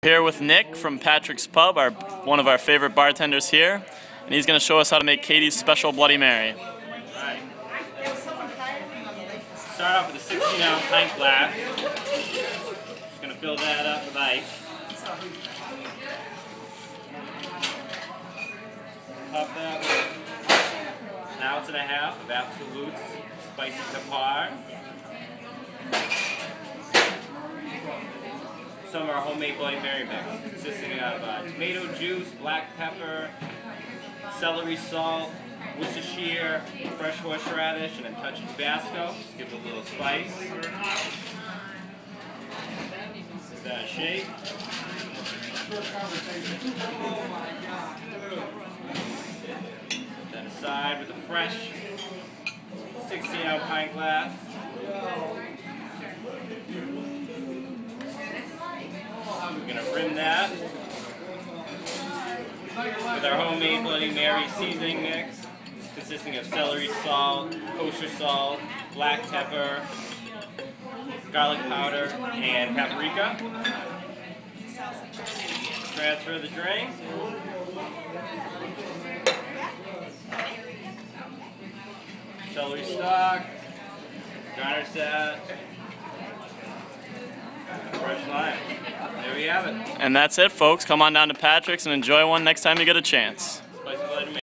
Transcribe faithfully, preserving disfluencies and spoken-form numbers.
Here with Nick from Patrick's Pub, our one of our favorite bartenders here, and he's going to show us how to make Katie's Special Bloody Mary. Alright. Start off with a sixteen ounce pint glass. Just going to fill that up with ice. Top that with an ounce and a half of Absolute Spicy Kapar. Some of our homemade Bloody Mary mix, consisting of uh, tomato juice, black pepper, celery salt, Worcestershire, fresh horseradish, and a touch of Tabasco. Just give it a little spice. Give that a shake. Set that aside with a fresh sixteen ounce pint glass. We're going to rim that with our homemade Bloody Mary seasoning mix, consisting of celery salt, kosher salt, black pepper, garlic powder, and paprika. Transfer the drink. Celery stock, garnish that. Fresh lime. There we have it. And that's it, folks. Come on down to Patrick's and enjoy one next time you get a chance.